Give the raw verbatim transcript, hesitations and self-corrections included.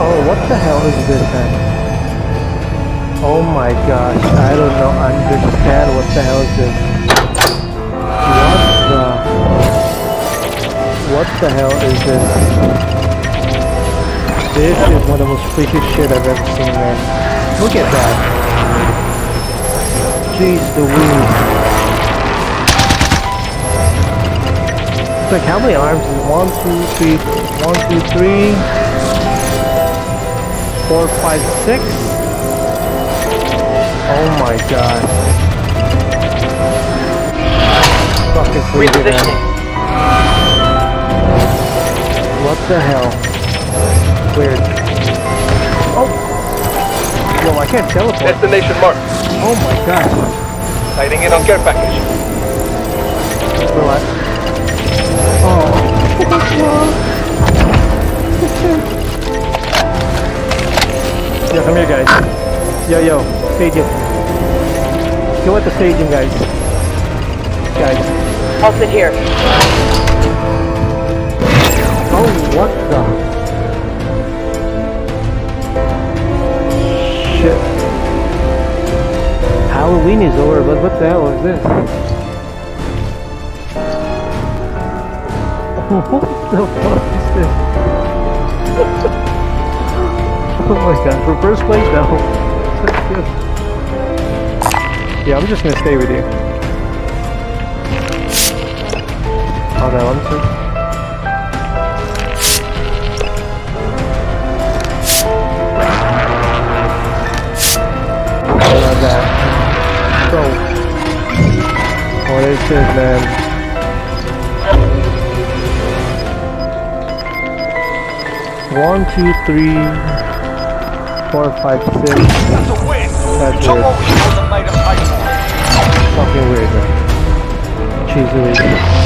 Oh, what the hell is this then? Oh my gosh, I don't know, understand what the hell is this. What the... What the hell is this? This is one of the most freaky shit I've ever seen, man. Look at that. Jeez Louise. It's like, how many arms is it? One, two, three, one, two, three, four, five, six? Oh my god. Fucking crazy, man. What the hell? Weird. Oh! Well, I can't teleport. Destination marked. Oh my god. Sighting in on care package. Relax. Oh. Yo, come here, guys. Yo, yo. Stage it. Go at the staging, guys. Guys. I'll sit here. Oh, what the? Shit. Halloween is over, but what the hell is this? What the fuck is this? Oh my god, for first place now. That's good. Yeah, I'm just gonna stay with you. Hold on, let me see. That. So, what is this, man? One, two, three, four, five, six. That's a win. That's weird. Fucking weird, man. Jeez Louise.